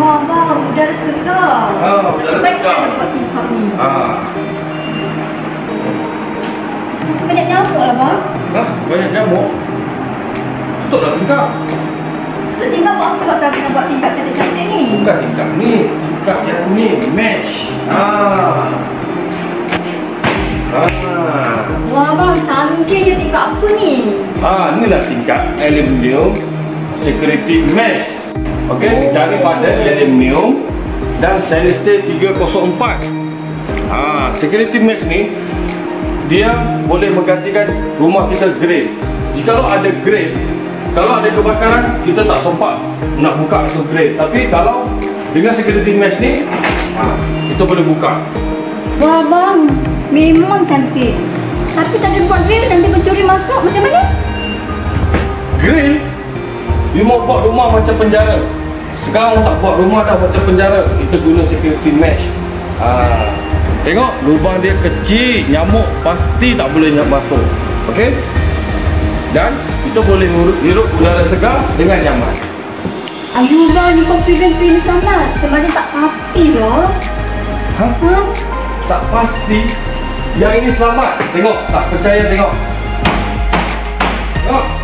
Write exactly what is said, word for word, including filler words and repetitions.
Wah bang, udara segar. Ah, udara Nasib baik segar. kita buat tingkap ni. Ah. Banyak nyamuk lah bang. Hah? Banyak nyamuk? Tutuplah tingkap. Tutup tingkap buat apa kalau saya nak buat tingkap cantik-cantik ni? Bukan tingkap ni. Tingkap yang ni. Mesh. Ah. Ah. Wah bang, canggihnya tingkap apa ni? Ah, inilah tingkap aluminium security mesh. Okey, daripada aluminium dan stainless steel tiga kosong empat. Ah, security mesh ni dia boleh menggantikan rumah kita grill. Jikalau ada grill, kalau ada kebakaran, kita tak sempat nak buka itu grill. Tapi kalau dengan security mesh ni, ah, kita boleh buka. Wah bang, memang cantik. Tapi tak ada buat grill, nanti pencuri masuk macam mana? Grill, you mau buat rumah macam penjara. Sekarang tak buat rumah dah macam penjara. Kita guna security mesh. Ah, tengok lubang dia kecil, nyamuk pasti tak boleh masuk. Okey? Dan kita boleh hirup udara segar dengan nyaman. Ayu bang, ni confident pilih sangat. Sebenarnya tak pasti loh. Ha? Ha? Tak pasti. Yang ini selamat. Tengok, tak percaya tengok. Tengok.